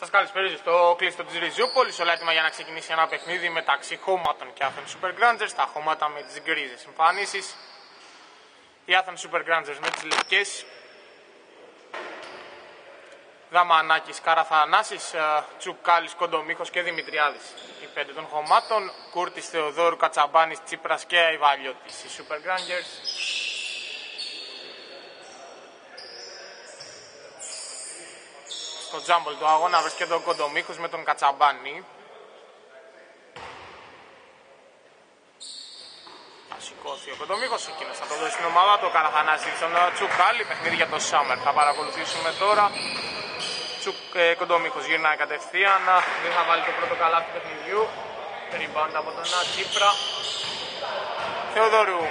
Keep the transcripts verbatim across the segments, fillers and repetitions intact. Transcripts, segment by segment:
Σας καλησπέριζω στο κλειστό της Ριζούπολης, όλα έτοιμα για να ξεκινήσει ένα παιχνίδι μεταξύ χωμάτων και Athens Super Grungers. Τα χωμάτα με τις γκρίζες εμφανίσεις, οι Athens Super Grungers με τις λευκές. Δαμανάκης, Καραθανάσης, Τσουκάλης, Κοντομίχος και Δημητριάδης. Οι πέντε των χωμάτων, Κούρτης, Θεοδόρου, Κατσαμπάνης, Τσίπρας και Αϊβαλιώτης. Οι Super Grungers. Στο τζάμπολ του αγώνα βρίσκεται ο Κοντομίχος με τον Κατσαμπάνη. Θα σηκώσει ο Κοντομίχος, εκείνος θα το δώσει στην ομάδα του. Ο Καραθανάσης στον Τσουκάλη, παιχνίδι για το Summer. Θα παρακολουθήσουμε τώρα. Τσουκ, ε, Κοντομίχος γυρνάει κατευθείαν, δεν θα βάλει το πρώτο καλάθι του παιχνιδιού. Rebound από τον Τσίπρα. Θεοδόρου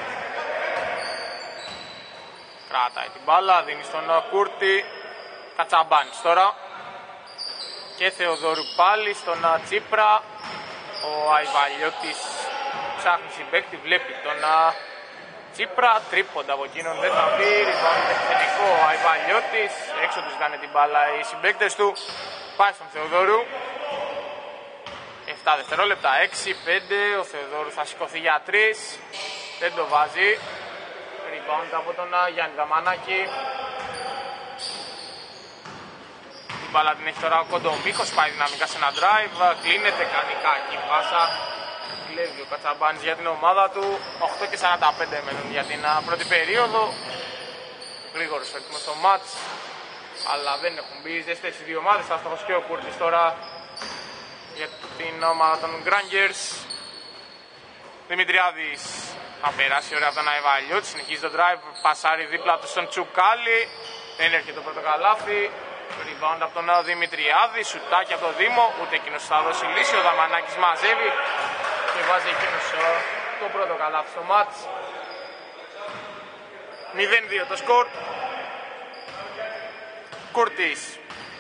κράταει την μπάλα, δίνει στον Κούρτη. Κατσαμπάνης τώρα. Και Θεοδόρου πάλι στον Τσίπρα. Ο Αϊβαλιώτης ψάχνει συμπαίκτη, βλέπει τον Τσίπρα. Τρίποντα από εκείνον δεν θα πει. Rebound επιθετικό ο Αϊβαλιώτης. Έξω τους κάνει την μπάλα οι συμπαίκτες του. Πάει στον Θεοδόρου. επτά δευτερόλεπτα, έξι πέντε. Ο Θεοδόρου θα σηκωθεί για τρία. Δεν το βάζει. Rebound από τον Γιάννη Δαμανάκη. Την μπάλα την έχει τώρα ο Κοντομίχος. Πάει δυναμικά σε ένα drive. Κλείνεται, κάνει κακή πάσα. Κλέβει ο Κατσαμπάνης για την ομάδα του. οκτώ και σαράντα πέντε μένουν για την πρώτη περίοδο. Γρήγορος ρυθμός στο μάτς, αλλά δεν έχουν μπει ζεστές οι δύο ομάδες. Θα στοχώσει και ο Κούρτης τώρα για την ομάδα των Grungers. Δημητριάδης θα περάσει ωραία από τον Αϊβαλιώτη. Συνεχίζει το drive, πασάρει δίπλα του στον Τσουκάλη. Δεν έρχεται το πρώτο καλάθι. Rebound από τον Δημητριάδη. Σουτάκι από το Δήμο. Ούτε εκείνος θα δώσει λύση. Ο Δαμανάκης μαζεύει και βάζει εκείνος το πρώτο καλάθι στο μάτς. μηδέν δύο το σκορ. Κούρτης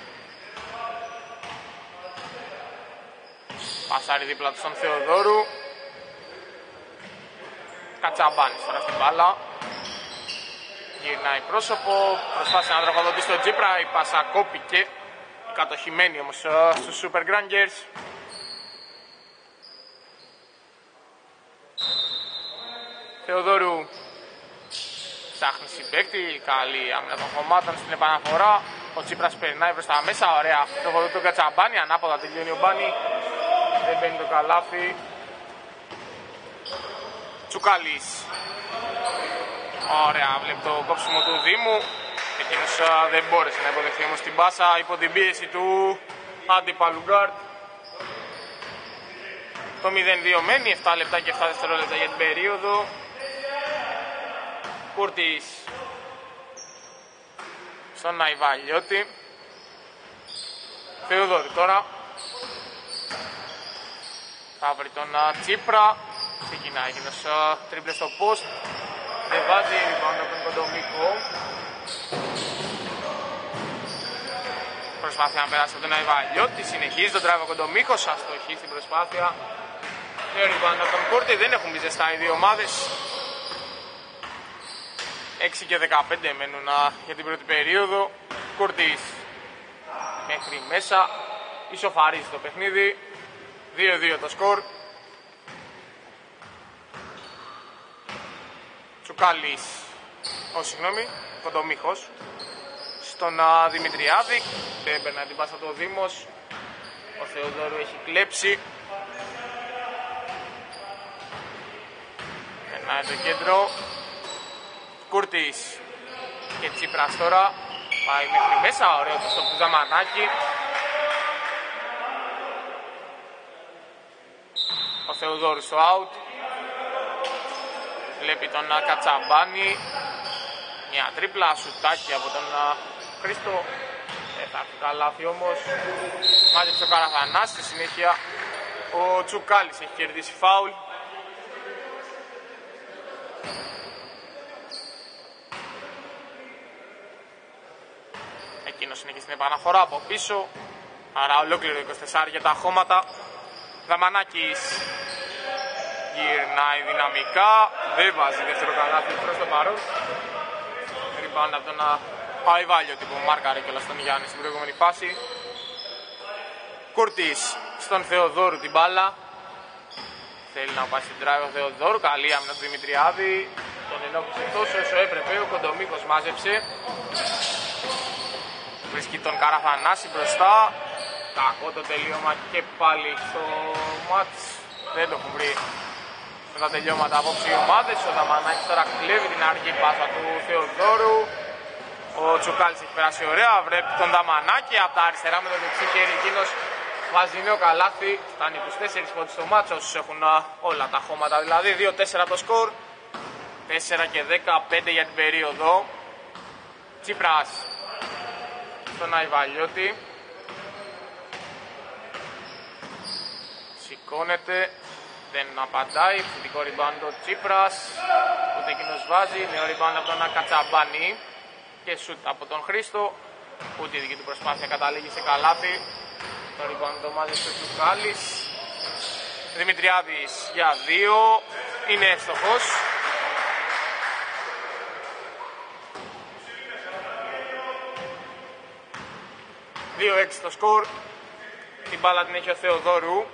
πασάρει δίπλα του στον Θεοδόρου. Κατσαμπάνης τώρα στην μπάλα. Γυρνάει πρόσωπο, προσπάθησε να τροφοδοτήσει τον Τσίπρα, η πάσα κόπηκε. Κατοχημένη όμως στους Super Grungers. Θεοδόρου ψάχνει συμπαίκτη, καλή άμυνα των χωμάτων στην επαναφορά. Ο Τσίπρας περνάει προς τα μέσα, ωραία. Τροφοδοτεί τον Κατσαμπάνη, ανάποδα τελειώνει ο Μπάνη. Δεν μπαίνει το καλάθι. Τσουκάλης. Ωραία, βλέπει το κόψιμο του Δήμου. Εκείνος uh, δεν μπόρεσε να υποδεχθεί όμως την πάσα υπό την πίεση του αντιπάλου γκάρντ. Το μηδέν δύο μένει, επτά λεπτά και επτά δευτερόλεπτα για την περίοδο. Κούρτης στον Αϊβαλιώτη. Θεοδόρου τώρα. Θα βρει τον uh, Τσίπρα. Ξεκινάει εκείνος uh, τρίπλε στο post. Δεν βάζει, rebound από τον Κοντομίχο. Προσπάθεια να περάσει από τον Αϊβαλιώτη. Συνεχίζει τον drive ο Κοντομίχος. Αστοχή στην προσπάθεια. Και rebound από τον Κούρτη. Δεν έχουν μπει ζεστά οι δύο ομάδες. έξι και δεκαπέντε μένουν για την πρώτη περίοδο. Κούρτης μέχρι μέσα. Ισοφαρίζει το παιχνίδι. δύο δύο το σκορ. Τσουκάλης, όχι συγγνώμη, Κοντομίχος στον α, Δημητριάδη. Δεν περνάει την πάσα το Δήμος. Ο Θεοδόρου έχει κλέψει. Περνάει το κέντρο. Κούρτης και Τσίπρας τώρα. Πάει μέχρι μέσα, ωραίο το στο Ζαμανάκι. Ο Θεοδόρου στο out. Βλέπει τον Κατσαμπάνη. Μια τρίπλα, σουτάκι από τον Χρήστο. Δεν θα έρθει καλάθι όμως. Μάζεψε ο Καραθανάς. Στη συνέχεια ο Τσουκάλης έχει κερδίσει φάουλ. Εκείνος είναι και στην επαναφορά από πίσω. Άρα ολόκληρο είκοσι τέσσερα για τα χώματα. Δαμανάκης γυρνάει δυναμικά, δεν βάζει δεύτερο καλάθι προς το παρόν. Rebound από τον Αϊβαλιώτη που μάρκαρε κιόλας τον Γιάννη στην προηγούμενη φάση. Κούρτης στον Θεοδόρου την μπάλα. Θέλει να πάει στην drive ο Θεοδόρου. Καλή άμυνα του Δημητριάδη. Τον ενόχλησε τόσο όσο έπρεπε. Ο Κοντομίκος μάζεψε. Βρίσκει τον Καραθανάση μπροστά. Κακό το τελείωμα και πάλι στο μάτς. Δεν το έχουν βρει με τα τελειώματα απόψε οι ομάδες. Ο Δαμανάκης τώρα κλέβει την αργή πάσα του Θεοδόρου. Ο Τσουκάλης έχει περάσει ωραία. Βρέπει τον Δαμανάκη από τα αριστερά με το δεξί χέρι. Εκείνος βάζει νέο καλάθι. Φτάνει είκοσι τέσσερις πόντους στο μάτσο. Όσους έχουν όλα τα χώματα δηλαδή. δύο τέσσερα το σκορ. τέσσερα και δεκαπέντε για την περίοδο. Τσίπρας στον Αϊβαλιώτη. Σηκώνεται. Δεν απαντάει. Φυτικό rebound ο Τσίπρας. Ούτε εκείνος βάζει. Νέο rebound από τον Κατσαμπάνη. Και σουτ από τον Χρήστο. Ούτε η δική του προσπάθεια καταλήγει σε καλάθι. Το rebound το μάζεψε ο Τσουκάλης. Δημητριάδης για δύο. Είναι εύστοχος. δύο έξι το σκορ. Την μπάλα την έχει ο Θεοδόρου.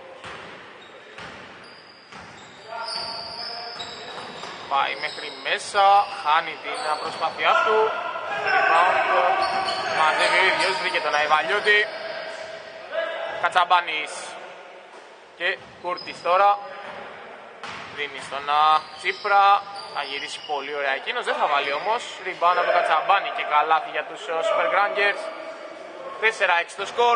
Πάει μέχρι μέσα. Χάνει την προσπάθειά του. Rebound. Μαζεύει ο ίδιος. Βρήκε τον Αϊβαλιώτη. Κατσαμπάνης. Και Κούρτης τώρα. Δίνει στον Τσίπρα. Θα γυρίσει πολύ ωραία εκείνος. Δεν θα βάλει όμως. Rebound από τον Κατσαμπάνη και καλάθι για τους Super Grangers. τέσσερα έξι το σκορ.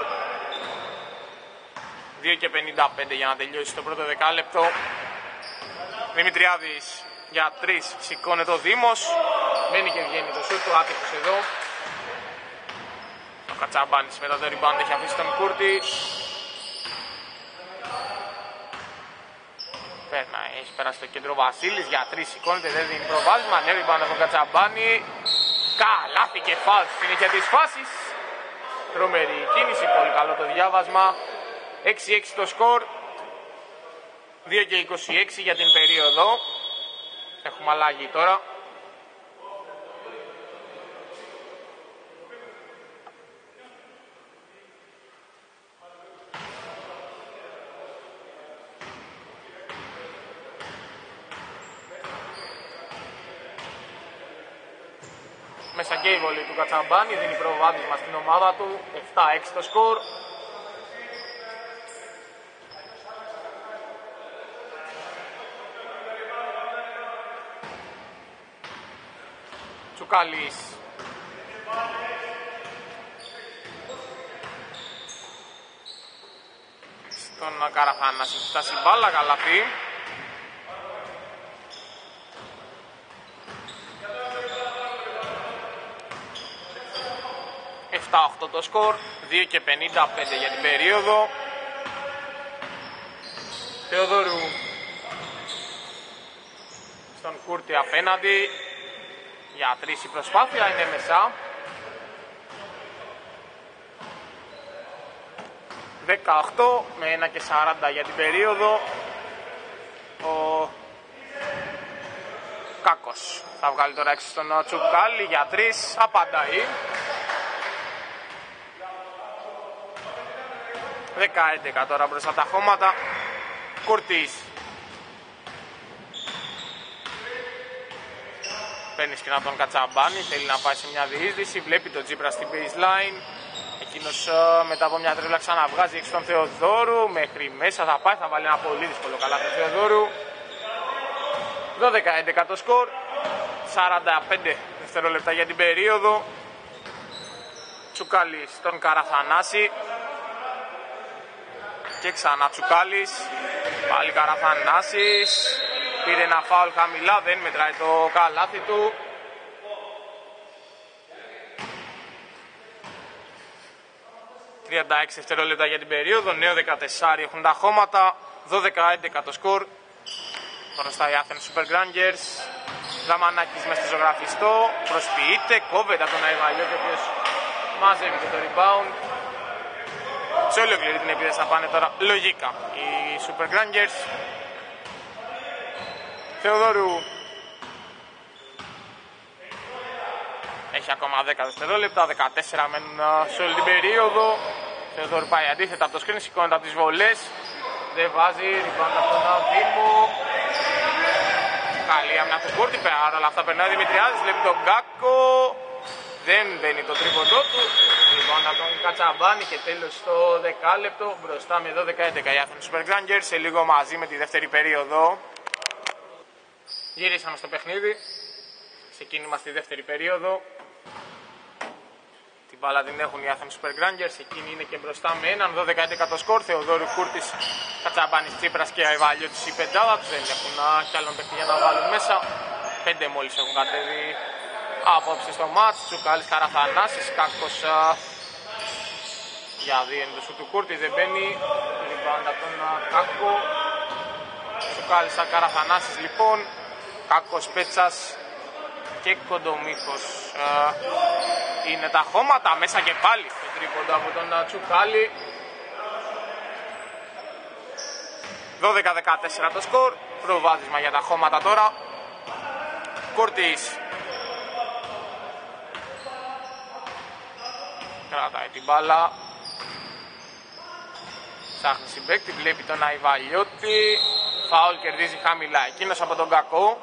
δύο και πενήντα πέντε για να τελειώσει το πρώτο δεκάλεπτο. Δημητριάδης για τρεις. Σηκώνεται ο Δήμος. Μένει και βγαίνει το σούτ του. Άτυχος εδώ. Ο Κατσαμπάνης μετά το rebound έχει αφήσει τον Κούρτη. Περνάει, έχει περάσει το κέντρο Βασίλης για τρεις. Σηκώνεται, δεν δίνει προβάδισμα. Νέο rebound από τον Κατσαμπάνη. Καλάθι και φάουλ στη συνέχεια της φάσης. Τρομερή κίνηση, πολύ καλό το διάβασμα. έξι έξι το σκορ. δύο και είκοσι έξι για την περίοδο. Έχουμε αλλαγή τώρα. Μέσα και η βολή του Κατσαμπάνη, δίνει προβάδισμα στην ομάδα του. επτά έξι το σκορ. Τσουκάλης. Στον Καραθανάση φτάσει μπάλα, καλαθί. επτά οκτώ το σκορ, δύο και πενήντα πέντε για την περίοδο. Θεοδόρου στον Κούρτη απέναντι. Για τρεις η προσπάθεια, είναι μέσα. δεκαοκτώ με ένα και σαράντα για την περίοδο. Ο Κάκος θα βγάλει τώρα έξω στον Τσουκάλη για τρεις, απαντάει. δέκα έντεκα τώρα μπροστά τα χώματα. Κουρτής. Παίρνει σκηνά τον Κατσαμπάνη, θέλει να πάει σε μια διείσδυση, βλέπει τον Τζίπρα στην baseline. Εκείνος μετά από μια τρίπλα ξαναβγάζει έξω τον Θεοδόρου, μέχρι μέσα θα πάει, θα βάλει ένα πολύ δύσκολο καλάθι τον Θεοδόρου. δώδεκα έντεκα το σκορ, σαράντα πέντε δευτερόλεπτα για την περίοδο. Τσουκάλης στον Καραθανάση. Και ξανά Τσουκάλης, πάλι Καραθανάσης, πήρε ένα φάουλ χαμηλά, δεν μετράει το καλάθι του. τριάντα έξι δευτερόλεπτα για την περίοδο, νέο δεκατέσσερα έχουν τα χώματα, δώδεκα έντεκα το σκορ. Μπροστά οι Athens Super Grangers, Δαμανάκης μες στο ζωγραφιστό, προσποιείται, κόβεται από τον Αϊβαλιώτη, ο οποίος μαζεύει και το rebound. Σε ολόκληρη την επίδεση θα πάνε τώρα λογικά οι Super Grangers. Θεοδόρου έχει ακόμα δέκα δευτερόλεπτα, δεκατέσσερα μένουν σε όλη την περίοδο. Θεοδόρου πάει αντίθετα από το screen, σηκώνεται από τις βολές. Δεν βάζει, rebound από τον Δήμο. Καλή άμυνα του Κούρτη, παρά όλα αυτά περνάει ο Δημητριάδης, βλέπει τον Γκάκο. Δεν μπαίνει το τρίποντό του. Λοιπόν, από τον Κατσαμπάνη και τέλος στο δεκάλεπτο. Μπροστά με δώδεκα έντεκα η Athens Super Grangers. Σε λίγο μαζί με τη δεύτερη περίοδο. Γυρίσαμε στο παιχνίδι. Ξεκίνημα στη δεύτερη περίοδο. Την μπάλα την έχουν οι Athens Super Grangers. Εκείνη είναι και μπροστά με έναν. δώδεκα έντεκα το σκορ. Θεοδόρου Κούρτης, Κατσαμπάνης, Τσίπρας και Αϊβαλιώτης η πεντάδα τους. Δεν έχουν κι άλλον παιχνίδι για να βάλουν μέσα. Πέντε μόλις έχουν κατέβει απόψε στο μάτς. Τσουκάλης, Καραθανάσης, Κάκος για δύο είναι το σου του Κούρτη, δεν μπαίνει. Rebound από τον Κάκο. Τσουκάλης, Καραθανάσης λοιπόν. Κάκος, Πέτσας και Κοντομίχος. Είναι τα χώματα μέσα και πάλι το τρίποντο από τον Τσουκάλη. δώδεκα δεκατέσσερα το σκορ. Προβάδισμα για τα χώματα τώρα. Κούρτης κρατάει την μπάλα. Ψάχνει συμπαίκτη, βλέπει τον Αϊβαλιώτη. Φάουλ, κερδίζει χαμηλά εκείνος από τον Κακό.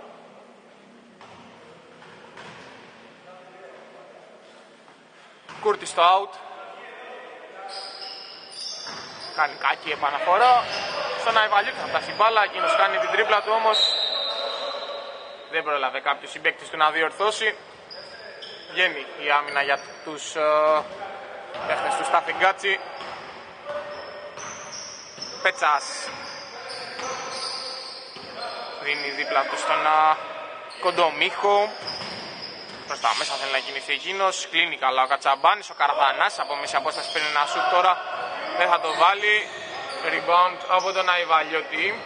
Κούρτης στο out. Κάνει κακή επαναφορά. Στον Αϊβαλιώτη θα φτάσει η μπάλα. Εκείνος κάνει την τρίπλα του όμως. Δεν πρόλαβε κάποιος συμπαίκτης του να διορθώσει. Βγαίνει η άμυνα για τους uh, παίχτες του Σταφιγκάτσι. Πέτσας δίνει δίπλα του στον uh, Κοντομίχο. Προς τα μέσα θέλει να κινηθεί εκείνος. Κλείνει καλά ο Κατσαμπάνης. Ο Καραθανάς από μέση απόσταση παίρνει ένα σουτ τώρα. Δεν θα το βάλει. Rebound από τον Αϊβαλιώτη.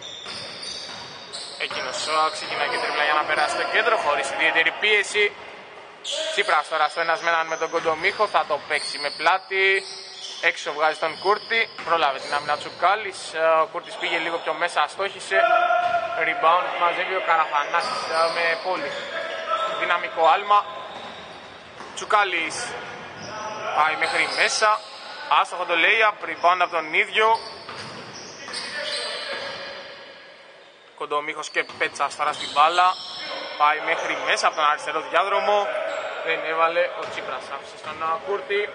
Εκείνος ξεκινάει και τρίπλα για να περάσει το κέντρο χωρίς ιδιαίτερη πίεση. Τσίπρας τώρα στο ένας με έναν με τον Κοντομίχο. Θα το παίξει με πλάτη. Έξω βγάζει τον Κούρτη. Πρόλαβε την άμυνα Τσουκάλης. Ο Κούρτης πήγε λίγο πιο μέσα, αστόχησε. Rebound μαζεύει ο Καραθανάσης με πολύ δυναμικό άλμα. Τσουκάλης πάει μέχρι μέσα. Άστοχο το layup. Rebound από τον ίδιο. Κοντομίχος και Πέτσας τώρα στην μπάλα. Πάει μέχρι μέσα από τον αριστερό διάδρομο. Δεν έβαλε ο Τσίπρας. Άφησε στον Κούρτη.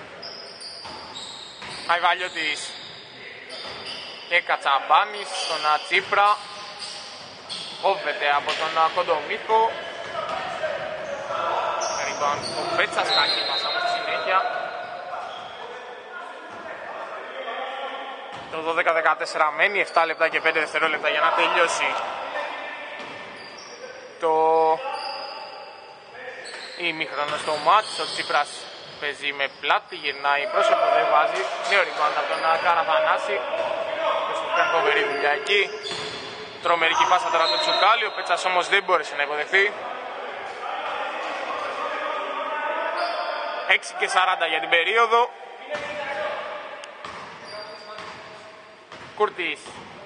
Αϊβαλιώτης και Κατσαμπάνης στον Τσίπρα. Κόβεται από τον Κοντομίχο. Rebound ο Πέτσας. Κακή πάσα όμως στη συνέχεια. Το δώδεκα δεκατέσσερα μένει, επτά λεπτά και πέντε δευτερόλεπτα για να τελειώσει το ημίχρονο στο μάτς. Ο Τσίπρας παίζει με πλάτη, γυρνάει πρόσωπο, δεν βάζει. Νέο rebound από τον Καραθανάση. Που κάνει φοβερή δουλειά εκεί. Τρομερική πάσα τώρα του Τσουκάλη, ο Πέτσας όμως δεν μπόρεσε να υποδεχθεί. έξι και σαράντα για την περίοδο. Κούρτης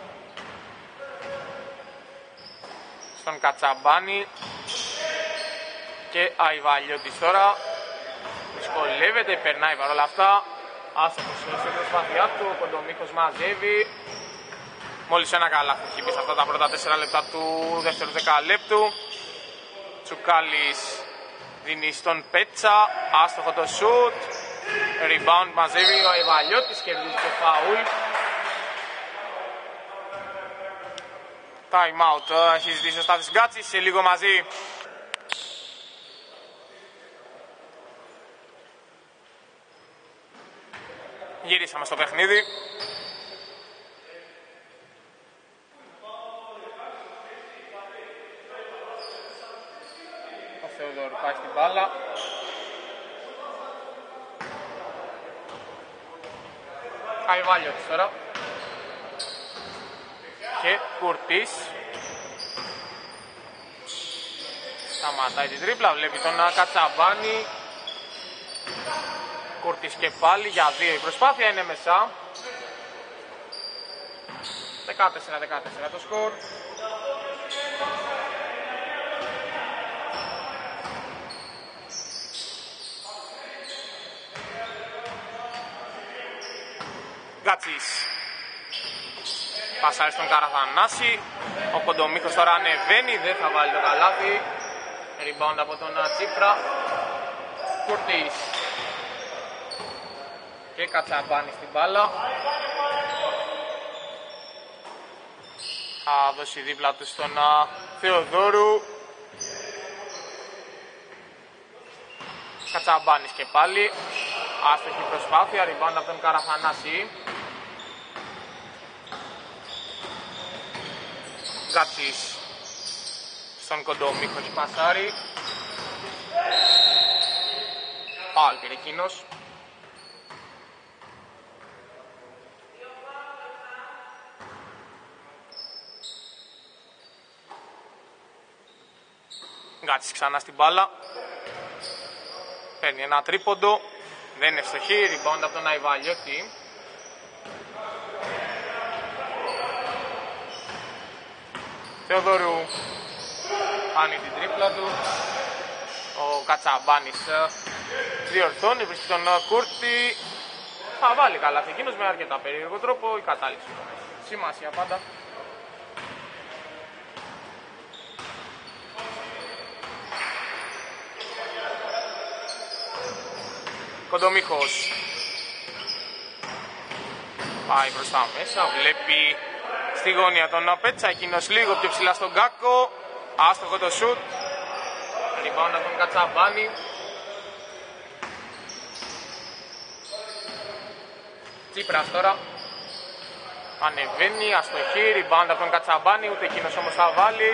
στον Κατσαμπάνη και Αϊβαλιώτης τώρα. Δυσκολεύεται, περνάει παρόλα αυτά. Άστοχος στην προσπάθειά του, ο Κοντομίχος μαζεύει. Μόλις ένα καλάθι έχει μπει σε αυτά τα πρώτα τέσσερα λεπτά του δεύτερου δεκαλέπτου. Τσουκάλης δίνει στον Πέτσα, άστοχο το σουτ. Rebound μαζεύει ο Αϊβαλιώτης, κερδίζει το φάουλ. Time out, έχει ζητήσει ο Στάθης Γκάτσης, σε λίγο μαζί. Γυρίσαμε στο παιχνίδι. Ο Θεοδόρου πάει στην μπάλα. Αϊβαλιώτης τώρα. Και Κουρτής. Σταματάει την τρίπλα, βλέπει τον Κατσαμπάνη. Κουρτής και πάλι για δύο, η προσπάθεια είναι μέσα. δεκατέσσερα δεκατέσσερα το σκορ. Γκάτσης. Πασάρει στον Καραθανάση. Ο Κοντομίχος τώρα ανεβαίνει, δεν θα βάλει το καλάθι. Rebound από τον Τσίπρα. Κουρτής. Και Κατσαμπάνη στην μπάλα. Θα δώσει δίπλα του στον Θεοδόρου. Κατσαμπάνης και πάλι. Άστοχη προσπάθεια, rebound από τον Καραθανάση. Γκάτσης. Στον Κοντομίχο έχει πασάρει. Φάουλ πήρε εκείνος. Γκάτσης ξανά στην μπάλα. Παίρνει ένα τρίποντο. Δεν είναι ευστοχή. Rebound από τον Αϊβαλιώτη. Θεοδόρου κάνει την τρίπλα του. Ο Κατσαμπάνης διορθώνει, βρίσκει τον Κούρτη. Θα βάλει καλά εκείνος με αρκετά περίεργο τρόπο. Η κατάληξη του έχει σημασία πάντα. Κοντομίχος πάει μπροστά μέσα, βλέπει στη γωνία τον Πέτσα, εκείνος λίγο πιο ψηλά στον Κάκο. Άστοχο το σουτ. Rebound από τον Κατσαμπάνη. Τσίπρας τώρα ανεβαίνει, αστοχή, rebound από τον Κατσαμπάνη, ούτε εκείνος όμως θα βάλει.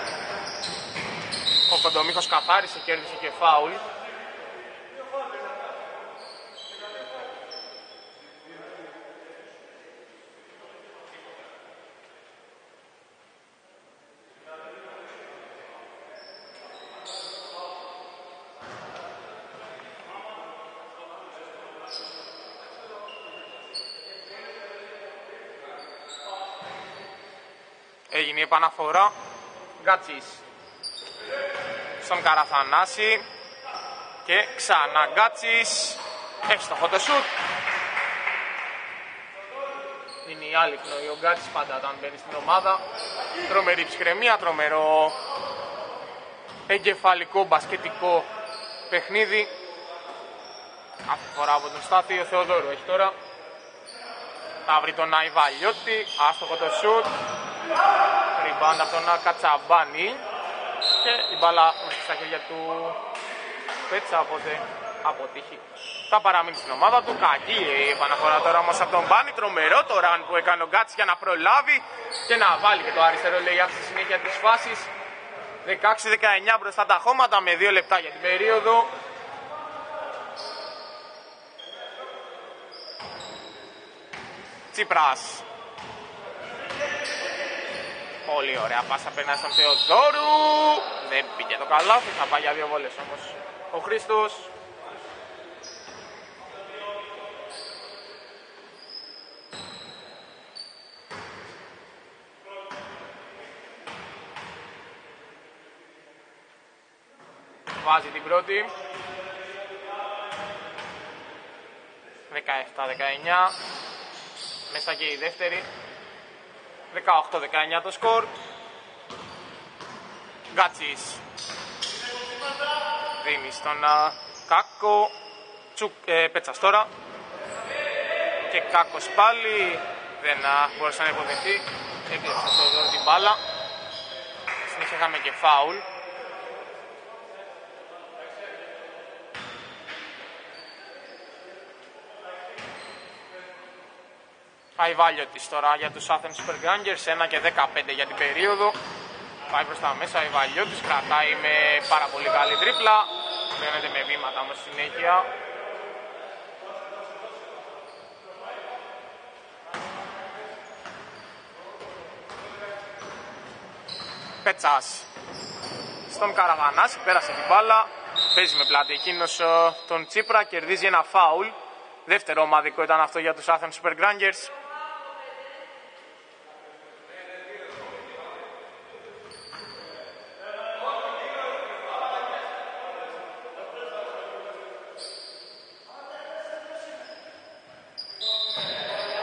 Ο Κοντομίχος καθάρισε, κέρδισε και φάουλ. Έγινε η επαναφορά. Γκάτσης στον Καραθανάση. Και ξανά Γκάτσης. Εύστοχο το σουτ. Είναι η άλλη πνοή. Ο Γκάτσης πάντα όταν μπαίνει στην ομάδα. Τρομερή ψυχραιμία, τρομερό εγκεφαλικό μπασκετικό παιχνίδι. Αυτή φορά από τον Στάθη. Ο Θεοδόρου έχει τώρα. Θα βρει τον Αϊβαλιώτη. Άστοχο το σουτ. Rebound από τον Κατσαμπάνη. Και η μπάλα βρίσκει στα χέρια του Πέτσα, οπότε αποτύχει. Θα παραμείνει στην ομάδα του. Κακή η επαναφορά τώρα όμως από τον Μπάνη. Τρομερό το run που έκανε ο Γκάτσης για να προλάβει και να βάλει και το αριστερό layup στη συνέχεια της φάσης. δεκαέξι δεκαεννιά μπροστά τα χώματα με δύο λεπτά για την περίοδο. Τσίπρας. Πολύ ωραία πάσα, περνάει στον Θεοδόρου. Δεν πήγε το καλάθι, θα πάει για δύο βόλες όμως ο Χρήστος. Βάζει την πρώτη. δεκαεπτά δεκαεννιά. Μέσα και η δεύτερη. δεκαοκτώ δεκαεννιά το σκορ. Γκάτσης δίνει στον uh, Κάκο. Τσουκ, ε, Πέτσας τώρα. Και Κάκος πάλι. Δεν uh, μπορούσε να υποδεχθεί. Έκλειψε το δώρο την μπάλα. Συνέχεια είχαμε και φάουλ. Αϊβάλιωτης τώρα για τους Athens Supergrangers, ένα και δεκαπέντε για την περίοδο. Πάει προς τα μέσα, Αϊβάλιωτης κρατάει με πάρα πολύ καλή τρίπλα. Φαίνεται με βήματα όμως συνέχεια. Πέτσας στον Καραβανάση, πέρασε την μπάλα. Παίζει με πλάτη εκείνος τον Τσίπρα, κερδίζει ένα φάουλ. Δεύτερο ομαδικό ήταν αυτό για τους Athens Supergrangers.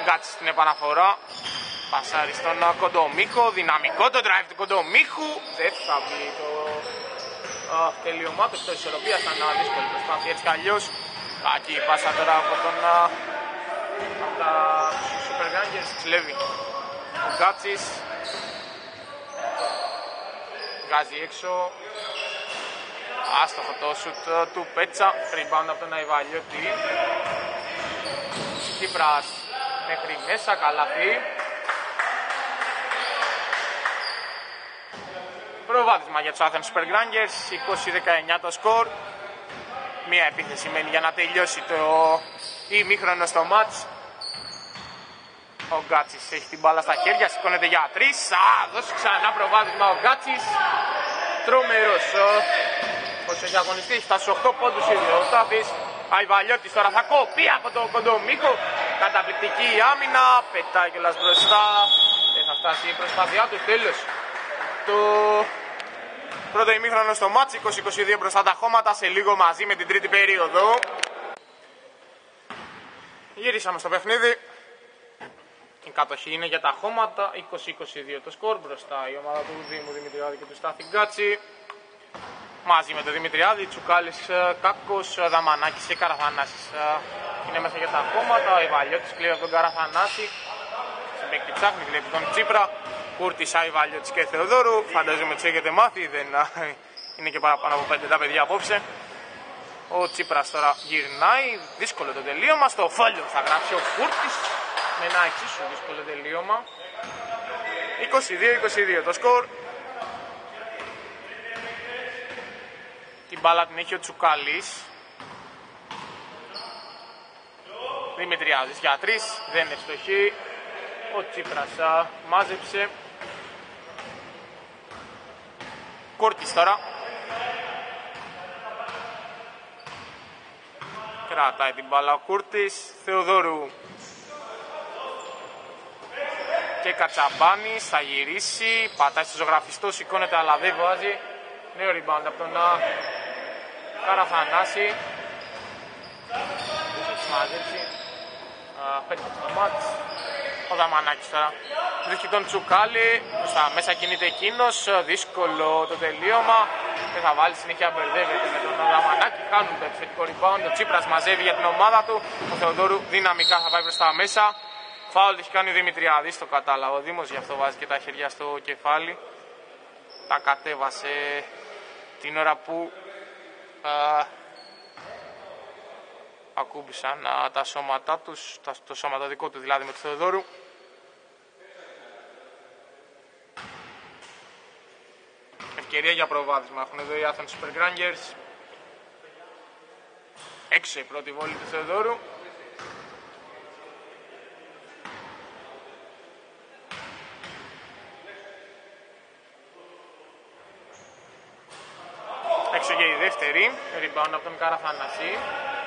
Γκάτσης στην επαναφορά. Πασάρι στον Κοντομίχο. Δυναμικό το drive του Κοντομίχου. Δεν θα βγει το uh, τελείωμά του. Το ισορροπία θα είναι δύσκολη προσπάθεια έτσι κι αλλιώς. Κακή πάσα τώρα από τον uh, από τα Super Grangers. Ξυλεύει ο Γκάτσης. Βγάζει έξω. Άστοχο το σουτ του Πέτσα. Rebound από τον Αϊβαλιώτη. Τσίπρας μέχρι μέσα, καλάθι. Προβάδισμα για τους Athens Super Grangers. είκοσι δεκαεννιά το σκορ. Μία επίθεση μένει για να τελειώσει το ημίχρονο στο μάτς. Ο Γκάτσης έχει την μπάλα στα χέρια, σηκώνεται για τρεις. Α, δώσει ξανά προβάδισμα ο Γκάτσης. Τρομερός. Όσο έχει αγωνιστεί, έχει φτάσει οκτώ πόντους ήδη ο Τάφης. Αϊβαλιώτης τώρα θα κοπεί από τον Κοντομίχο. Καταπληκτική άμυνα. Πετάει κιόλας μπροστά. Δεν θα φτάσει η προσπάθειά του. Τέλος. Το πρώτο ημίχρονο στο μάτς. είκοσι είκοσι δύο μπροστά τα χώματα. Σε λίγο μαζί με την τρίτη περίοδο. Γυρίσαμε στο παιχνίδι. Η κατοχή είναι για τα χώματα. είκοσι είκοσι δύο το σκορ. Μπροστά η ομάδα του Δήμου Δημητριάδη και του Στάθη Γκάτση. Μαζί με τον Δημητριάδη, Τσουκάλης, Κάκος, Δαμανάκης και Καραθανάσης είναι μέσα για τα χώματα. Ο Αϊβαλιώτης κλέβει από τον Καραθανάση. Συμπαίκτη ψάχνει, βλέπει τον Τσίπρα. Κούρτης, Αϊβαλιώτης και Θεοδόρου. Φανταζομαι τους έχετε μάθει, δεν είναι και παραπάνω από πέντε τα παιδιά απόψε. Ο Τσίπρας τώρα γυρνάει. Δύσκολο το τελείωμα. Στο φόλιο θα γράψει ο Κούρτης με ένα εξίσου δύσκολο τελείωμα. είκοσι δύο είκοσι δύο το σκορ. Την μπάλα την έχει ο Τσουκάλης. Δημητριάδης για τρεις. Δεν είναι στοχή. Ο Τσίπρας μάζεψε. Κόρτης τώρα. Κρατάει την μπάλα ο Κούρτης. Θεοδόρου. Και Κατσαμπάνης θα γυρίσει. Πατάει στο ζωγραφιστό. Σηκώνεται αλλά δεν βάζει. Νέο rebound από τον Καραθανάση. Έχει μαζέψει. Πέτυχε στο μάτς. Ο Δαμανάκης τώρα βρίσκει τον Τσουκάλη. Στα μέσα κινείται εκείνος. Δύσκολο το τελείωμα. Δεν θα βάλει συνέχεια, μπερδεύεται με τον Δαμανάκη. Κάνουν το επιθετικό rebound. Ο Τσίπρας μαζεύει για την ομάδα του. Ο Θεοδόρου δυναμικά θα πάει προς τα μέσα. Φάουλ έχει κάνει ο Δημητριάδης. Το κατάλαβα ο Δήμος, γι' αυτό βάζει και τα χέρια στο κεφάλι. Τα κατέβασε την ώρα που α, ακούμπησαν α, τα σώματά τους, τα, το σώματο του δηλαδή με του Θεοδόρου. Ευκαιρία για προβάδισμα έχουν εδώ οι Athens Super Grangers. Έξω η πρώτη βόλη του Θεοδόρου. Έξω και η δεύτερη, rebound από τον Καραθανάση.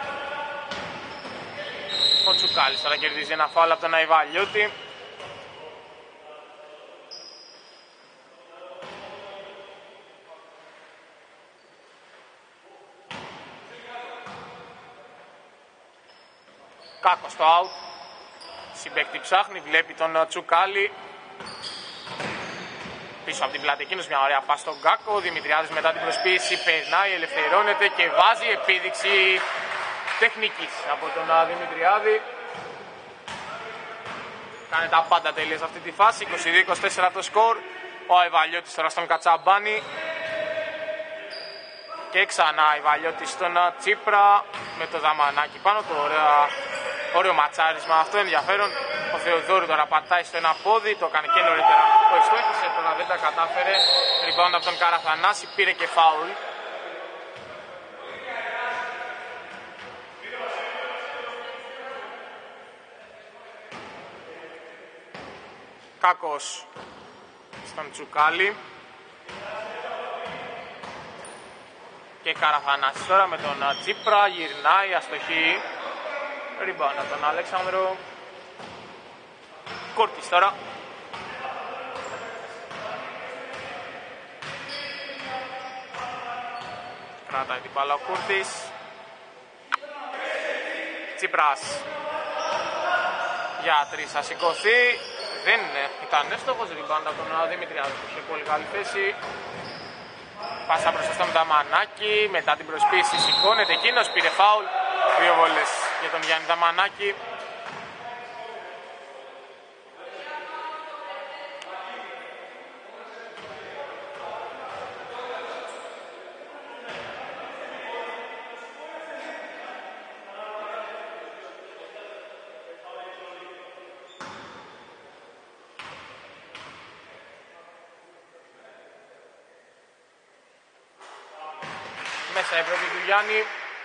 Ο Τσουκάλης τώρα κερδίζει ένα φάουλ από τον Αϊβαλιώτη. Κάκος το out. Συμπαίκτη ψάχνει, βλέπει τον Τσουκάλη. Πίσω από την πλάτη εκείνος, μια ωραία πάση στον Κάκο. Ο Δημητριάδης μετά την προσποίηση περνάει, ελευθερώνεται και βάζει επίδειξη τεχνικής από τον Δημητριάδη. Κάνει τα πάντα τέλεια σε αυτή τη φάση. είκοσι δύο είκοσι τέσσερα το σκορ. Ο Αϊβαλιώτης τώρα στον Κατσαμπάνη. Και ξανά Αϊβαλιώτης στον Τσίπρα με το Δαμανάκι πάνω. Το ωραίο, ωραίο ματσάρισμα αυτό, ενδιαφέρον. Ο Θεοδόρου τώρα πατάει στο ένα πόδι, το έκανε και νωρίτερα. Ο εξτόχησε, τώρα δεν τα κατάφερε. Rebound από τον Καραθανάση, πήρε και φάουλ. Κάκος στον Τσουκάλη. Και Καραθανάση τώρα με τον Τσίπρα, γυρνάει, αστοχή. Rebound από τον Αλέξανδρο. Κόρτης τώρα. Κρατάει την μπάλα ο Κόρτης. Τσίπρας. για τρεις θα σηκωθεί. Δεν ήταν εύστοχος, rebound από τον Δημητριάδη που είχε πολύ καλή θέση. Πάσα μπροστά στον Δαμανάκη, μετά την προσποίηση σηκώνεται εκείνος, πήρε φάουλ. Δύο βόλες για τον Γιάννη Δαμανάκη. Μέσα η πρώτη του Γιάννη.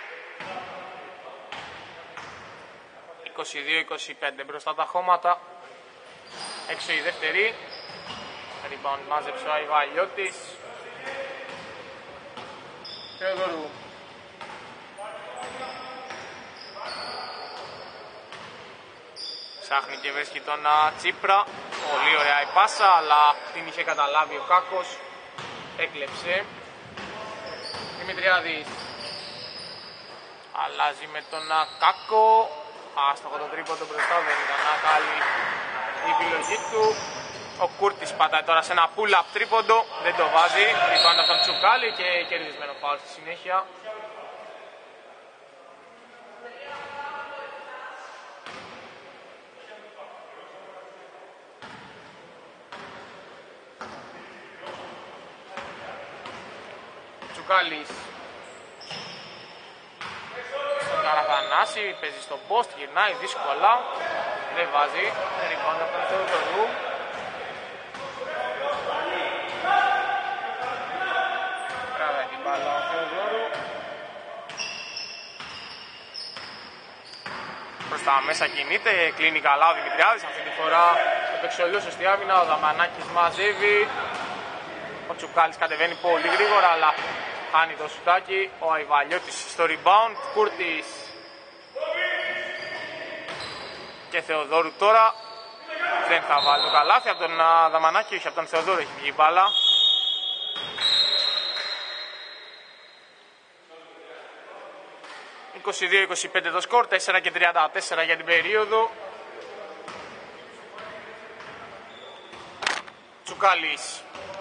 είκοσι δύο είκοσι πέντε μπροστά τα χώματα. Έξω η δεύτερη. Rebound μάζεψε ο Αϊβαλιώτης. Θεοδωρού. Ψάχνει και βρίσκει τον Τσίπρα. Πολύ ωραία η πάσα, αλλά την είχε καταλάβει ο Κάκος. Έκλεψε. Δημητριάδης αλλάζει με τον Κάκο. Άστοχο το τρίποντο μπροστά, δεν ήταν καλή η επιλογή του. Ο Κούρτης πατάει τώρα σε ένα pull-up τρίποντο, δεν το βάζει. Rebound από τον Τσουκάλη και κερδισμένο φάουλ στη συνέχεια. Τσουκάλης στον Καραθανάση, παίζει στο post, γυρνάει δύσκολα, δεν βάζει. Rebound από τον Θεοδωρού. Κρατάει την μπάλα ο Θεοδωρού. Προς τα μέσα κινείται, κλείνει καλά ο Δημητριάδης. Αυτή τη φορά έπαιξε ο Λιώσος στη άμυνα, ο Δαμανάκης μαζεύει. Ο Τσουκάλης κατεβαίνει πολύ γρήγορα, αλλά χάνει το σουτάκι. Ο Αϊβαλιώτης στο rebound. Κούρτης και Θεοδόρου τώρα. Δεν θα βάλει το καλάθι από τον Δαμανάκη, όχι από τον Θεοδόρου έχει βγει η μπάλα. είκοσι δύο είκοσι πέντε το σκορ, τέσσερα και τριάντα τέσσερα για την περίοδο. Τσουκάλης.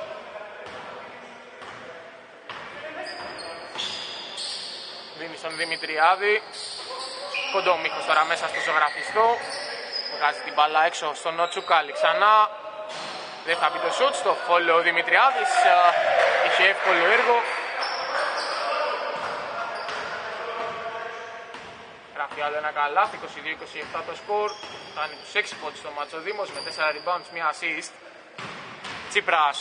Δίνει στον Δημητριάδη. Κοντομίχος τώρα μέσα στο ζωγραφιστό. Βγάζει την μπάλα έξω στον Τσουκάλη ξανά. Δεν θα μπει το σουτ στο φόλο ο Δημητριάδης. Είχε εύκολο έργο. Γράφει άλλο ένα καλάθι, είκοσι δύο είκοσι επτά το σκορ. Φτάνει τους έξι πόντους στο μάτσο Δήμος με τέσσερα rebounds, μία assist. Τσίπρας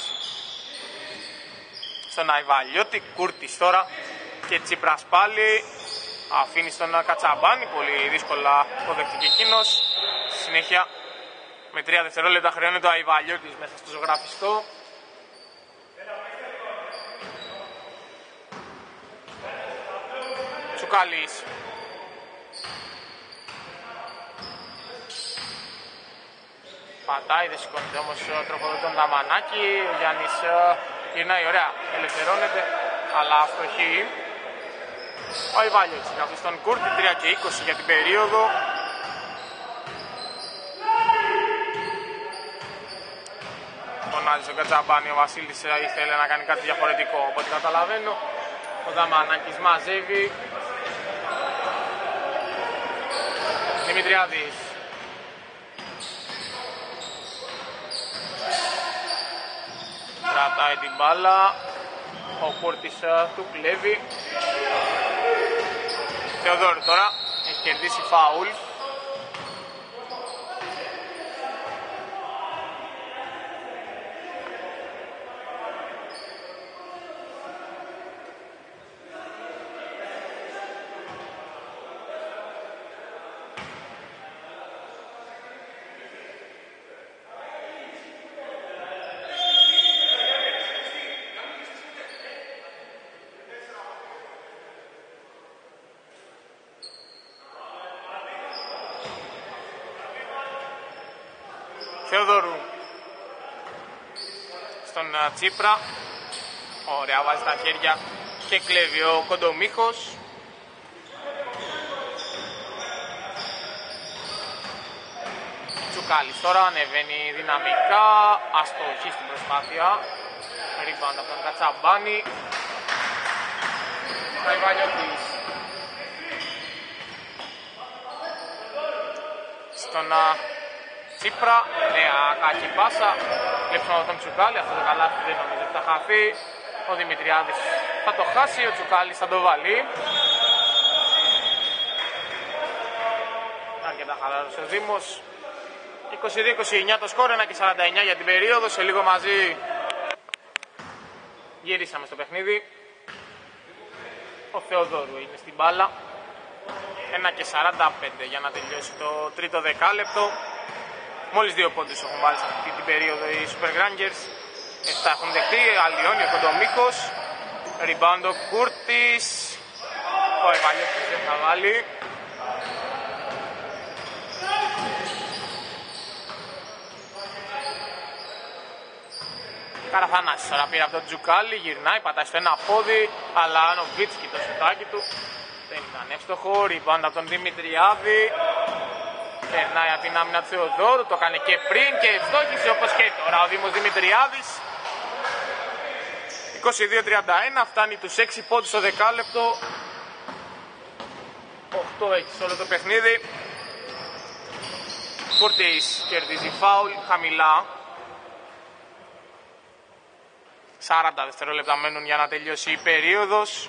στον Αϊβαλιώτη, Κούρτης τώρα και Τσίπρας πάλι. Αφήνει στον Κατσαμπάνη, πολύ δύσκολα αποδεχτηκε εκείνος. Στη συνέχεια με τρία δευτερόλεπτα χρεώνει το Αϊβαλιώτης μέσα στο ζωγραφιστό. Τσουκάλης. Πατάει, δεν σηκώνεται όμως τροχοδοτεί τον Δαμανάκη. Ο Γιάννης γυρνάει ωραία, ελευθερώνεται, αλλά αστοχή. Ο Αϊβάλιος καθώς στον Κούρτη, τρία και είκοσι για την περίοδο. Φωνάζει ο Κατσαμπάνη, ο Βασίλης ήθελε να κάνει κάτι διαφορετικό, οπότε καταλαβαίνω. Ο Δαμανάκης μαζεύει. Δημητριάδης. Κρατάει την μπάλα. Ο Κούρτης του κλέβει. Θεοδόρου τώρα έχει κερδίσει φάουλ. Θεοδόρου στον Τσίπρα. Ωραία, βάζει τα χέρια και κλέβει ο Κοντομίχος. Τσουκάλης τώρα ανεβαίνει δυναμικά, αστοχή στην προσπάθεια. Rebound από τον Κατσαμπάνη. Αϊβαλιώτης στον Τσίπρα, νέα κακή πάσα. Κλέψουμε από τον Τσουκάλη, αυτό το καλάθι δεν νομίζω ότι θα χαθεί. Ο Δημητριάδης θα το χάσει, ο Τσουκάλης θα το βάλει. Αρκετά χαλάρωσε ο Δήμος. είκοσι δύο είκοσι εννιά το σκορ, ένα και σαράντα εννιά για την περίοδο. Σε λίγο μαζί γυρίσαμε στο παιχνίδι. Ο Θεοδόρου είναι στην μπάλα. ένα και σαράντα πέντε για να τελειώσει το τρίτο δεκάλεπτο. Μόλις δύο πόντους έχουν βάλει σε αυτή την περίοδο οι Super Grangers. εφτά έχουν δεχτεί, αλλοιώνει ο Κοντομίκος. Rebound ο Κούρτης. Ο Ευαλιώτης δεν θα βάλει. Καραθανάσης τώρα πήρε από τον Τζουκάλη, γυρνάει, πατάει στο ένα πόδι, αλλά ο Βίτσκι το σουτάκι του δεν ήταν εύστοχο. Rebound από τον Δημητριάδη. Περνάει από την άμυνα του Θεοδόρου, το έκανε και πριν και ευστόχησε όπως και τώρα ο Δήμος Δημητριάδης. είκοσι δύο τριάντα ένα, φτάνει τους έξι πόντους στο δεκάλεπτο. οκτώ έχει σε όλο το παιχνίδι. Κουρτής κερδίζει φάουλ, χαμηλά. σαράντα δευτερόλεπτα μένουν για να τελειώσει η περίοδος.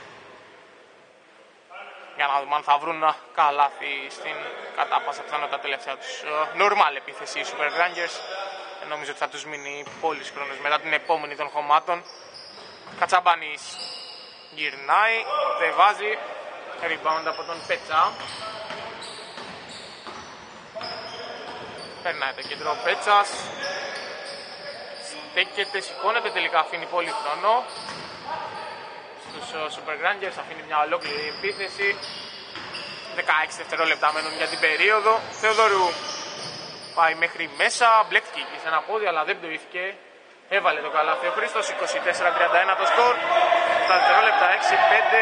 Για να δούμε αν θα βρουν καλάθι στην κατά πάσα πιθανότητα τελευταία τους normal επίθεση οι Super Grangers. Νομίζω ότι θα τους μείνει πολύς χρόνος μετά την επόμενη των χωμάτων. Κατσαμπάνης γυρνάει, δεν βάζει. Rebound από τον Πέτσα. Περνάει το κέντρο ο Πέτσας. Στέκεται, σηκώνεται, τελικά αφήνει πολύ χρόνο στους Super Grangers, αφήνει μια ολόκληρη επίθεση. δεκαέξι δευτερόλεπτα μένουν για την περίοδο. Θεοδωρού πάει μέχρι μέσα, μπλέκτηκε εκεί σε ένα πόδι αλλά δεν πτωήθηκε. Έβαλε το καλάθι ο Χρήστος, είκοσι τέσσερα τριάντα ένα το σκορ. Τα δευτερόλεπτα έξι πέντε.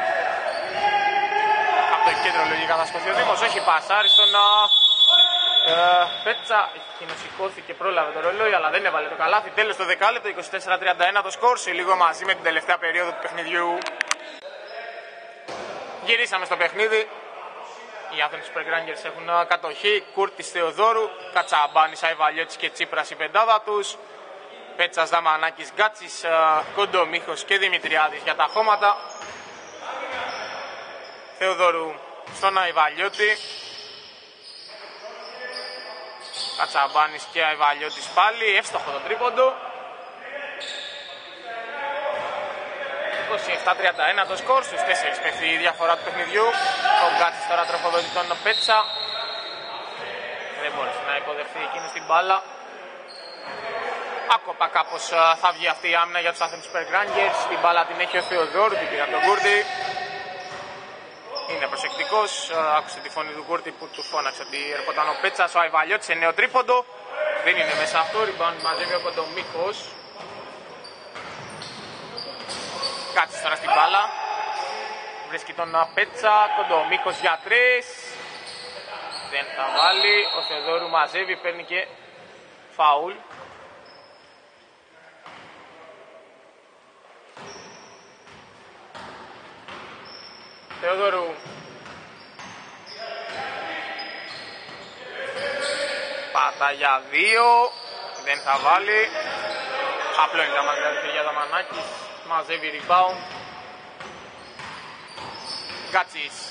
Από το κέντρο λογικά θα σκοθεί ο Δήμος, όχι πασάρι στον ε, Πέτσα. Εκείνος σηκώθηκε, πρόλαβε το ρολόι αλλά δεν έβαλε το καλάθι. Τέλος το δεκάλεπτο, είκοσι τέσσερα τριάντα ένα το σκορ. Σε λίγο μαζί με την τελευταία περίοδο του παιχνιδιού. Γυρίσαμε στο παιχνίδι. Οι Athens Super Grangers έχουν κατοχή. Κούρτης Θεοδόρου, Κατσαμπάνης, Αϊβαλιώτης και Τσίπρας η πεντάδα τους. Πέτσας, Δαμανάκης, Γκάτσης, Κοντομίχος και Δημητριάδης για τα χώματα. Θεοδόρου στον Αϊβαλιώτη. Κατσαμπάνης και Αϊβαλιώτης πάλι. Εύστοχο το τρίποντο. είκοσι επτά τριάντα ένα το σκορ, στους τέσσερις πέφτει η διαφορά του παιχνιδιού. Ο Γκάτσης τώρα τροφοδοτεί τον Πέτσα. Δεν μπόρεσε να υποδεχθεί εκείνη την μπάλα. Άκοπα κάπως θα βγει αυτή η άμυνα για τους Athens Super Grangers. Την μπάλα την έχει ο Θεοδόρου, την πήρε από τον Κούρτη. Είναι προσεκτικός, άκουσε τη φωνή του Κούρτη που του φώναξε ότι έρχονταν ο Πέτσας. Ο Αϊβαλιώτης σε νέο τρίποντο. Δεν είναι μέσα αυτό, rebound μαζεύει ο Κοντομίχος. Κάτσε τώρα στην μπάλα. Βρίσκει τον Πέτσα, Κοντομίχος για τρεις. Δεν θα βάλει, ο Θεοδόρου μαζεύει, παίρνει και φάουλ. Θεοδόρου πάτα για δύο, δεν θα βάλει. Απλό είναι τα μάτια του για Δαμανάκης, μαζεύει rebound. Γκάτσης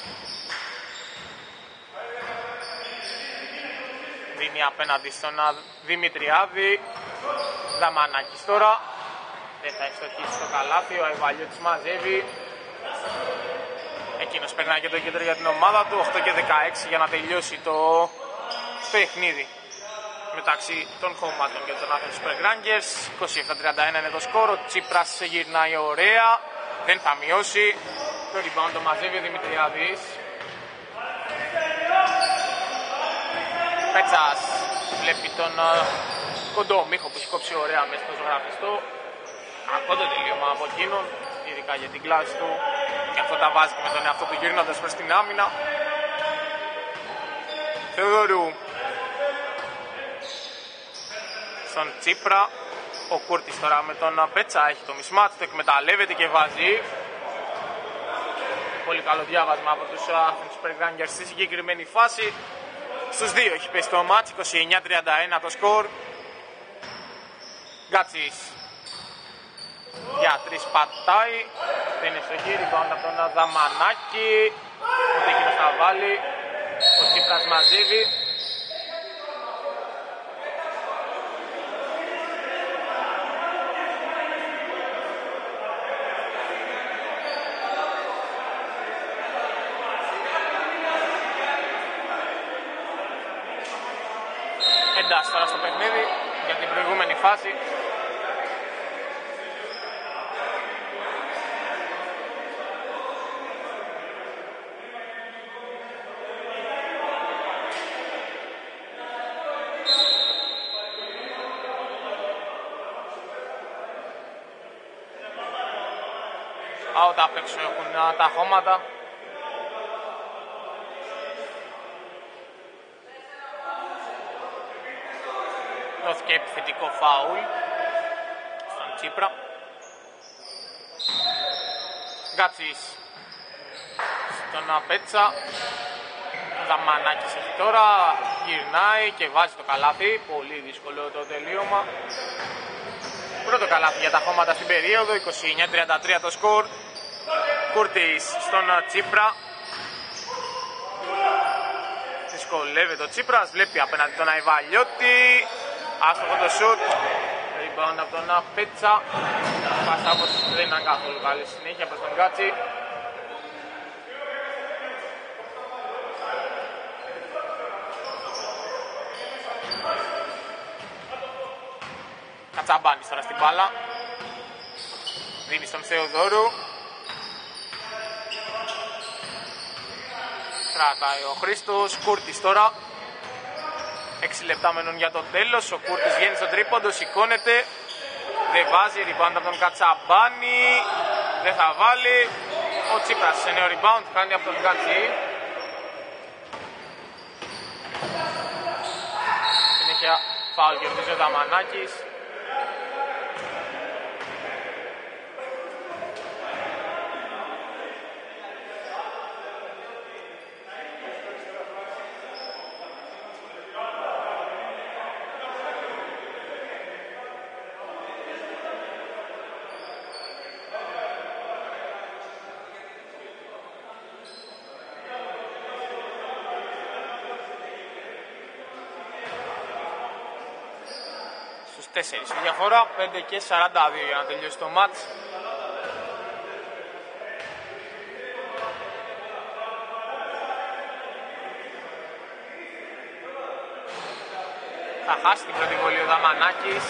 δίνει απέναντι στον Δημητριάδη. Δαμανάκης τώρα, δεν θα ευστοχίσει το καλάθι, ο Αϊβαλιώτης μαζεύει. Εκείνος περνάει και το κέντρο για την ομάδα του. οκτώ και δεκαέξι για να τελειώσει το παιχνίδι μεταξύ των χωμάτων και των Athens Super Grangers. είκοσι επτά τριάντα ένα είναι το σκορ. Ο Τσίπρας γυρνάει ωραία, δεν θα μειώσει. Το rebound το μαζεύει ο Δημητριάδης. Πέτσας βλέπει τον Κοντομίχο που έχει κόψει ωραία μέσα στο ζωγραφιστό. Ακούω το τελείωμα από εκείνον, ειδικά για την κλάση του. Και αυτό τα βάζει και με τον εαυτό του γυρνώντας προς την άμυνα. Θεοδωρού στον Τσίπρα. Ο Κούρτης τώρα με τον Πέτσα έχει το mismatch, το εκμεταλλεύεται και βάζει. Πολύ καλό διάβασμα από τους Athens Supergrangers στη συγκεκριμένη φάση. Στους δύο έχει πέσει το μάτς, είκοσι εννιά τριάντα ένα το σκορ. Γκάτσις για τρεις πατάει, δεν είναι στο χείρι, πάνω από τον Δαμανάκη. Ούτε εκείνος θα βάλει, ο Τσίπρας μαζεύει. Εντάς τώρα στο παιχνίδι για την προηγούμενη φάση. Out απ' έξω έχουν τα χώματα. Δόθηκε επιθετικό φάουλ στον Τσίπρα. Γκάτσις στον Πέτσα. Δαμανάκης έχει τώρα, γυρνάει και βάζει το καλάθι. Πολύ δύσκολο το τελείωμα. Πρώτο καλάθι για τα χώματα στην περίοδο, είκοσι εννιά τριάντα τρία το σκορ. Κούρτης στον Τσίπρα. Δυσκολεύεται ο Τσίπρας, βλέπει απέναντι τον Αϊβαλιώτη. Άστοχο το σουτ. Rebound από τον Πέτσα. Πάσα όπως δεν ήταν καθόλου καλή συνέχεια προς τον Γκάτσι. Κατσαμπάνης τώρα στην μπάλα. Δίνει στον Θεοδόρου. Κρατάει ο Χρήστος. Κούρτης τώρα. έξι λεπτά μένουν για το τέλος. Ο Κούρτης βγαίνει στον τρίποντο, σηκώνεται. Δεν βάζει, rebound από τον Κατσαμπάνη. Δεν θα βάλει. Ο Τσίπρας σε νέο rebound, κάνει από τον Γκάτσι. Συνέχεια φάουλ κερδίζει ο Δαμανάκης. τέσσερις η διαφορά, πέντε και σαράντα δύο για να τελειώσει το μάτς. Θα χάσει την πρώτη βολή ο Δαμανάκης.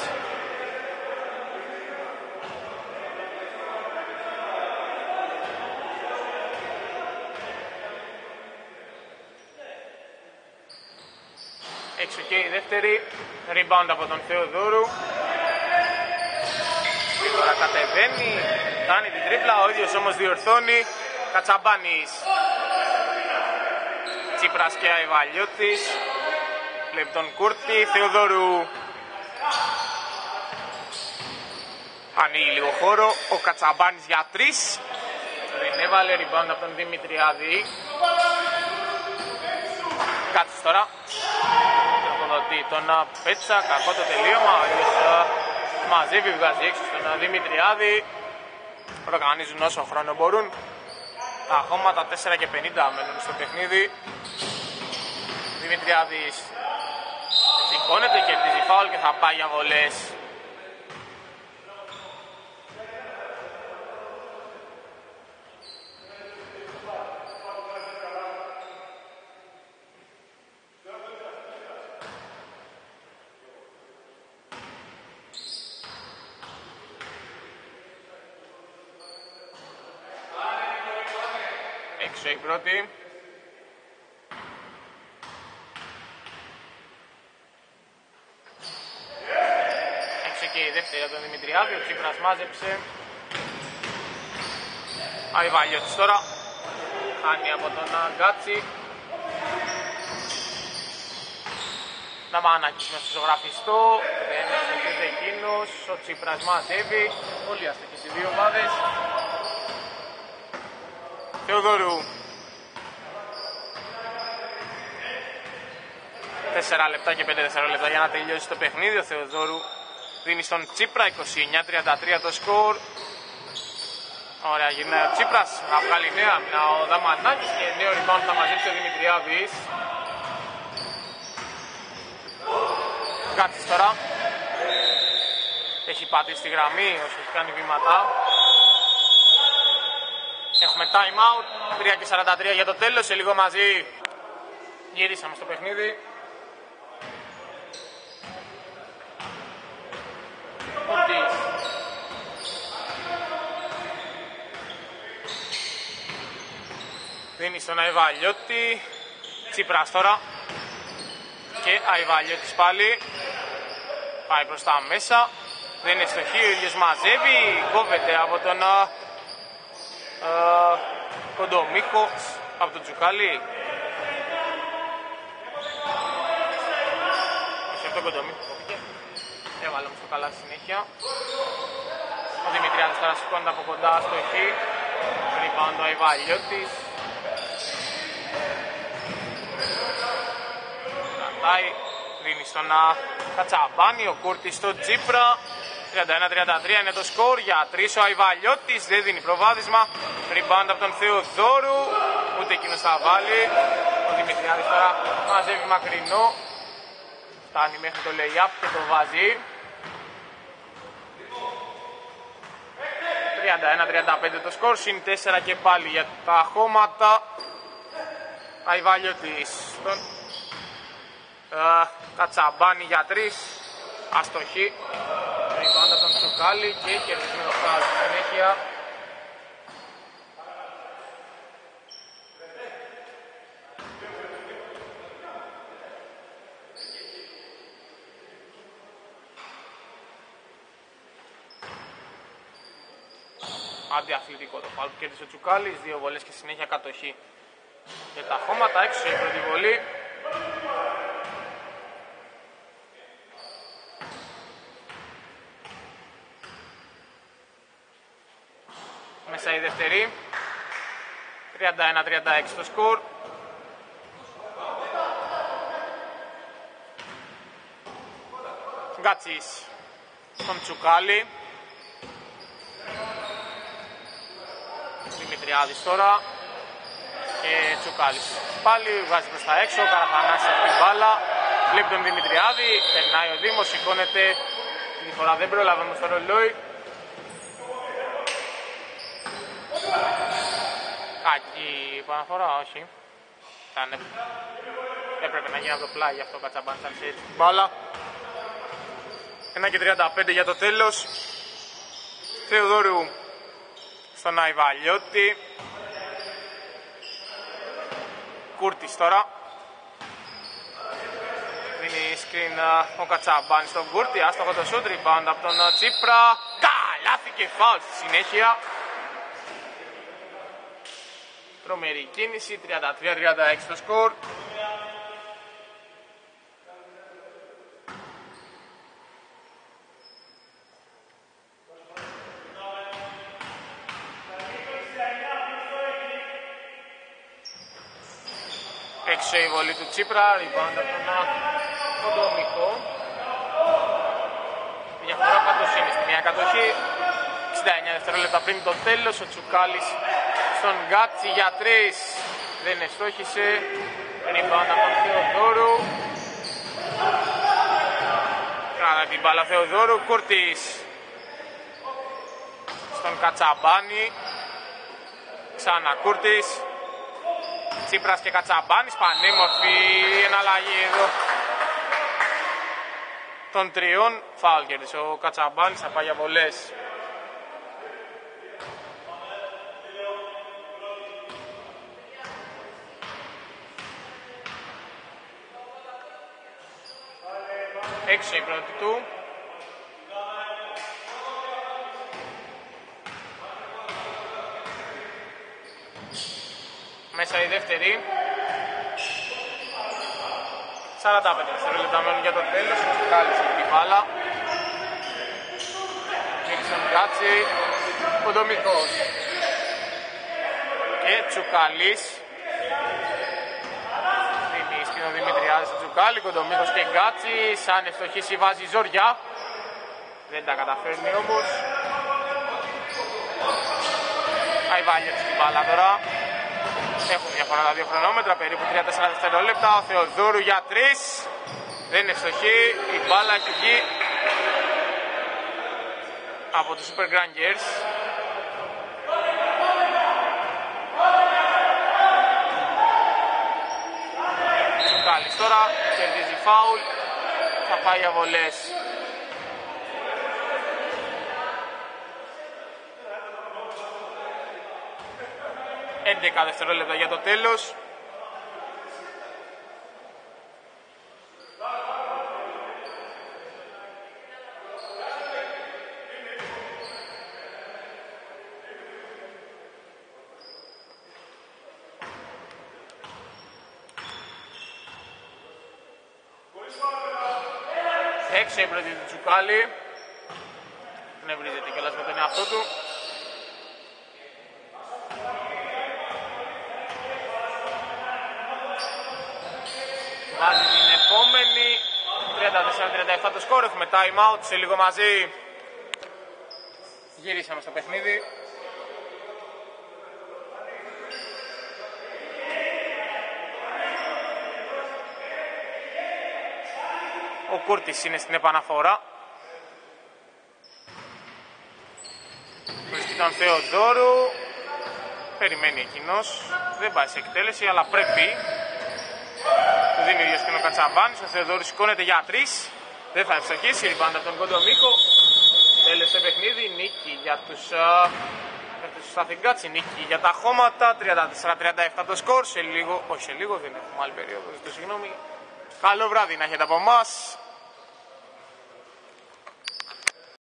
Έξω και η δεύτερη, rebound από τον Θεοδόρου. Τώρα κατεβαίνει, κάνει την τρίπλα, ο ίδιος όμως διορθώνει. Κατσαμπάνης, Τσίπρας και Αϊβαλιώτης. Βλέπει τον Κούρτη, Θεοδόρου. Ανοίγει λίγο χώρο, ο Κατσαμπάνης για τρεις. Δεν έβαλε, rebound από τον Δημητριάδη. Κάτσε τώρα. Τροφοδοτεί τον Πέτσα, κακό το τελείωμα. Ο ίδιος μαζεύει, βγάζει έξω στον Δημητριάδη. Οργανίζουν όσο χρόνο μπορούν. Τα χώματα τέσσερα και πενήντα μένουν στο παιχνίδι. Δημητριάδης σηκώνεται, κερδίζει φάουλ και θα πάει για βολές. Έξω η πρώτη. Έξω και η δεύτερη για τον Δημητριάδη. Ο Τσίπρας μάζεψε. Αϊβαλιώτης τώρα. Χάνει από τον Γκάτσι. Ναμανάκης με στο ζωγραφιστό, δεν ευστοχείται εκείνος, ο Τσίπρας μαζεύει, όλοι αστοχοί στις δύο ομάδες. Θεοδόρου, τέσσερα λεπτά και πέντε δευτερόλεπτα για να τελειώσει το παιχνίδι. Ο Θεοδόρου δίνει στον Τσίπρα, είκοσι εννιά τριάντα τρία το σκορ. Ωραία, γυρνάει ο Τσίπρας, να βγάλει νέα άμυνα ο Δαμανάκης και νέο rebound θα μαζέψει ο Δημητριάδης. Γκάτσης τώρα, έχει πατήσει στη γραμμή όσο έχει κάνει βήματα. Έχουμε time out, τρία και σαράντα τρία για το τέλος, σε λίγο μαζί γυρίσαμε στο παιχνίδι. Κουρτής. Δίνει στον Αϊβαλιώτη, Τσίπρας τώρα και Αϊβαλιώτης πάλι, πάει προς τα μέσα, δεν είναι στοχή, ο ίδιος μαζεύει, κόβεται από τον uh, uh, Κοντομίκο, από τον Τσουκάλι. Όχι από τον Κοντομίκο κόβηκε, έβαλε όμως το καλά στη συνέχεια. Ο Δημητριάδης τώρα σηκώνεται από κοντά στοχή, rebound ο Αϊβαλιώτης. Δίνει στον Κατσαμπάνη, ο Κούρτης στο Τσίπρα. τριάντα ένα τριάντα τρία είναι το σκορ, για τρεις ο Αϊβαλιώτης, δεν δίνει προβάδισμα. Rebound από τον Θεοδόρου, ούτε εκείνος θα βάλει. Ο Δημητριάδης τώρα μαζεύει μακρινό, φτάνει μέχρι το lay-up και το βάζει. τριάντα ένα τριάντα πέντε το σκορ, συν τέσσερα και πάλι για τα χώματα. Αϊβαλιώτης στον Uh, Κατσαμπάνη για τρεις, αστοχή, rebound από τον Τσουκάλι και κερδισμένο φάουλ στη συνέχεια. Αντιαθλητικό το φάουλ που κέρδισε ο Τσουκάλης, δύο βολές και συνέχεια κατοχή για τα χώματα, έξω η πρώτη βολή. Μέσα η δεύτερη, τριάντα ένα τριάντα έξι το σκορ. Γκάτσης στον Τσουκάλι. Δημητριάδης τώρα και Τσουκάλης πάλι βγάζει προς τα έξω, Καραθανάσης αυτή την μπάλα, βλέπει τον Δημητριάδη, περνάει ο Δήμος, σηκώνεται, τη φορά δεν πρόλαβε όμως το ρολόι. Κακή επαναφορά, όχι. Ήταν... Έπρεπε να γίνει από το πλάι, γι' αυτό ο Κατσαμπάνης άρχισε έτσι την μπάλα. ένα και τριάντα πέντε για το τέλος. Θεοδόρου στον Αϊβαλιώτη. Κούρτης τώρα. Δίνει screen ο Κατσαμπάνης στον Κούρτη. Άστοχο το shoot, rebound από τον Τσίπρα. Καλάθι και φάουλ στη συνέχεια. Τρομερή κίνηση, τριάντα τρία τριάντα έξι το σκορ. Έξω η βολή του Τσίπρα, rebound από τον Κοντομικό. Η διαφορά πάντως είναι στη μία κατοχή. εξήντα εννιά δευτερόλεπτα πριν το τέλος, ο Τσουκάλης στον Γκάτσι για τρεις, δεν εστόχισε. Rebound από τον Θεοδόρου. Κάνα την μπάλα Θεοδόρου, Κούρτης στον Κατσαμπάνη. Ξανά Κούρτης. Τσίπρας και Κατσαμπάνης, πανέμορφη εναλλαγή εδώ των τριών. Φάουλ κέρδισε ο Κατσαμπάνης, θα πάει για βολές. Έξω η πρώτη του. Μέσα η δεύτερη. σαράντα πέντε δευτερόλεπτα μένουν για το τέλος. Κάλυψε την μπάλα. Μίλησε τον Γκάτσι. Κοντομίκος. Και Τσουκαλής. Δίνει στην ο Δημητριάδη στο Τσουκάλι. Κοντομίκος και Γκάτσι. Σαν ευστοχήσει βάζει ζόρια. Δεν τα καταφέρνει όμως. Αϊβάλιος στην μπάλα τώρα. Έχουν διαφορά τα δύο χρονόμετρα, περίπου τρία τέσσερα δευτερόλεπτα. Ο Θεοδόρου για τρεις. Δεν είναι ευστοχή. Η μπάλα έχει βγει από τους Super Grangers. Τσουκάλης τώρα, κερδίζει φάουλ. Θα πάει για βολές. έντεκα δευτερόλεπτα για το τέλος. Έξω η πρώτη του Τσουκάλη. Νευρίζεται κιόλας με τον εαυτό του. Βάζει την επόμενη. τριάντα τέσσερα τριάντα επτά το σκορ. Έχουμε time out σε λίγο μαζί. Γυρίσαμε στο παιχνίδι. Ο Κούρτης είναι στην επαναφορά. Βρίσκει τον Θεοδόρου. Περιμένει εκείνος. Δεν πάει σε εκτέλεση αλλά πρέπει. Του δίνει ο ίδιος και ο Κατσαμπάνης. Ο Θεοδόρου σηκώνεται για τρεις. Δεν θα ευστοχίσει. Ριμπάντα από τον Κοντομίκο. Τέλειωσε παιχνίδι. Νίκη για τους, uh, για τους Αθηνγκάτσι. Νίκη για τα χώματα. τριάντα τέσσερα τριάντα επτά το σκορ. Σε λίγο, όχι σε λίγο, δεν έχουμε άλλη περίοδο. Ζητώ συγγνώμη. Καλό βράδυ να έχετε από εμάς.